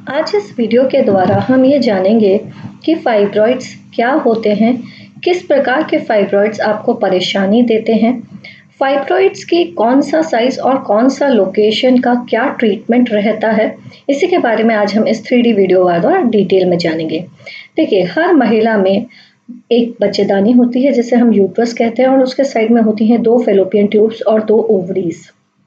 आज इस वीडियो के द्वारा हम ये जानेंगे कि फाइब्रॉइड्स क्या होते हैं, किस प्रकार के फाइब्रॉइड्स आपको परेशानी देते हैं, फाइब्रॉइड्स की कौन सा साइज और कौन सा लोकेशन का क्या ट्रीटमेंट रहता है। इसी के बारे में आज हम इस 3D वीडियो द्वारा डिटेल में जानेंगे। देखिए, हर महिला में एक बच्चेदानी होती है जिसे हम यूट्रस कहते हैं और उसके साइड में होती हैं 2 फैलोपियन ट्यूब्स और 2 ओवरीज।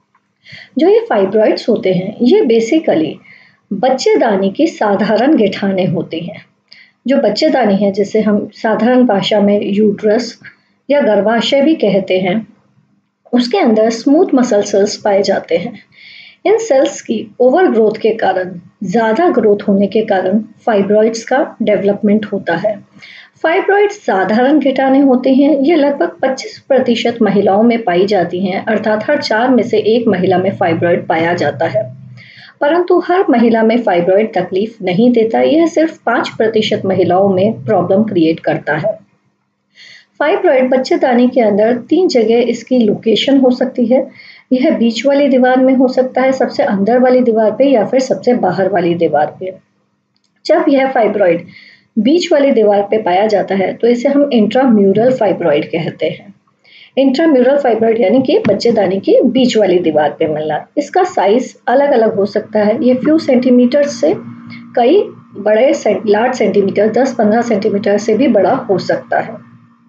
जो ये फाइब्रॉइड्स होते हैं ये बेसिकली बच्चेदानी की साधारण गिठाने होती हैं। जो बच्चेदानी है जिसे हम साधारण भाषा में यूट्रस या गर्भाशय भी कहते हैं, उसके अंदर स्मूथ मसल सेल्स पाए जाते हैं। इन सेल्स की ओवर ग्रोथ के कारण, ज़्यादा ग्रोथ होने के कारण फाइब्रॉइड्स का डेवलपमेंट होता है। फाइब्रॉइड्स साधारण गिटाने होते हैं। ये लगभग 25% महिलाओं में पाई जाती हैं, अर्थात हर 4 में से 1 महिला में फाइब्रॉइड पाया जाता है। परंतु हर महिला में फाइब्रॉइड तकलीफ नहीं देता, यह सिर्फ 5% महिलाओं में प्रॉब्लम क्रिएट करता है। फाइब्रॉइड बच्चेदानी के अंदर 3 जगह इसकी लोकेशन हो सकती है। यह बीच वाली दीवार में हो सकता है, सबसे अंदर वाली दीवार पे या फिर सबसे बाहर वाली दीवार पे। जब यह फाइब्रॉइड बीच वाली दीवार पे पाया जाता है तो इसे हम इंट्राम्यूरल फाइब्रॉइड कहते हैं। इंट्राम्यूरल फाइब्रॉइड यानी कि बच्चेदानी की बीच वाली दीवार पे मिलना। इसका साइज अलग अलग हो सकता है। ये फ्यू सेंटीमीटर से कई बड़े लार्ज सेंटीमीटर 10-15 सेंटीमीटर से भी बड़ा हो सकता है।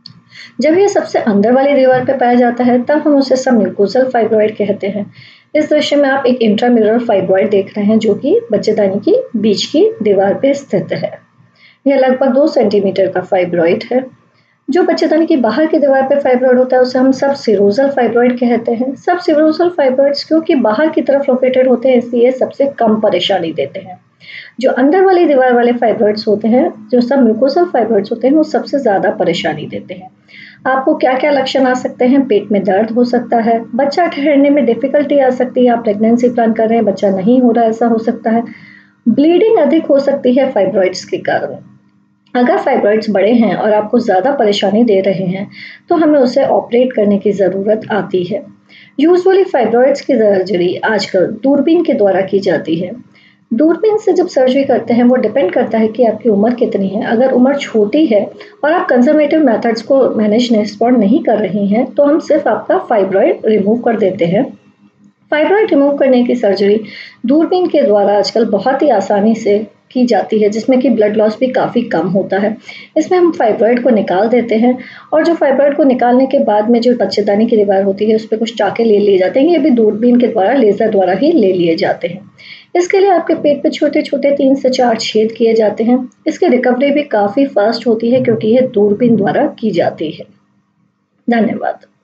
जब ये सबसे अंदर वाली दीवार पे पाया जाता है तब हम उसे सबम्यूकोसल फाइब्रॉइड कहते हैं। इस दृश्य में आप एक इंट्राम्यूरल फाइब्रॉइड देख रहे हैं जो कि बच्चेदानी की बीच की दीवार पे स्थित है। यह लगभग 2 सेंटीमीटर का फाइब्रॉइड है। जो बच्चेदानी की बाहर की दीवार पे फाइब्रॉइड होता है उसे हम सब सिरोजल फाइब्रॉइड कहते हैं। सब सिरोजल फाइब्रॉइड्स क्योंकि बाहर की तरफ लोकेटेड होते हैं इसलिए सबसे कम परेशानी देते हैं। जो अंदर वाली दीवार वाले फाइब्रॉइड्स होते हैं, जो सब म्यूकोसल फाइब्रॉइड्स होते हैं, वो सबसे ज़्यादा परेशानी देते हैं। आपको क्या-क्या लक्षण आ सकते हैं? पेट में दर्द हो सकता है, बच्चा ठहरने में डिफिकल्टी आ सकती है, आप प्रेगनेंसी प्लान कर रहे हैं, बच्चा नहीं हो रहा, ऐसा हो सकता है। ब्लीडिंग अधिक हो सकती है फाइब्रॉइड्स के कारण। अगर फाइब्रॉइड्स बड़े हैं और आपको ज़्यादा परेशानी दे रहे हैं तो हमें उसे ऑपरेट करने की ज़रूरत आती है। यूजुअली फाइब्रॉइड्स की सर्जरी आजकल दूरबीन के द्वारा की जाती है। दूरबीन से जब सर्जरी करते हैं वो डिपेंड करता है कि आपकी उम्र कितनी है। अगर उम्र छोटी है और आप कंजर्वेटिव मेथड्स को मैनेज रिस्पॉन्ड नहीं कर रही हैं तो हम सिर्फ आपका फाइब्रॉइड रिमूव कर देते हैं। फाइब्रॉइड रिमूव करने की सर्जरी दूरबीन के द्वारा आजकल बहुत ही आसानी से की जाती है, जिसमें कि ब्लड लॉस भी काफ़ी कम होता है। इसमें हम फाइब्रॉइड को निकाल देते हैं और जो फाइब्रॉइड को निकालने के बाद में जो बच्चेदानी की दीवार होती है उस पर कुछ टाँके ले लिए जाते हैं। ये भी दूरबीन के द्वारा, लेज़र द्वारा ही ले लिए जाते हैं। इसके लिए आपके पेट पे छोटे-छोटे 3 से 4 छेद किए जाते हैं। इसकी रिकवरी भी काफ़ी फास्ट होती है क्योंकि ये दूरबीन द्वारा की जाती है। धन्यवाद।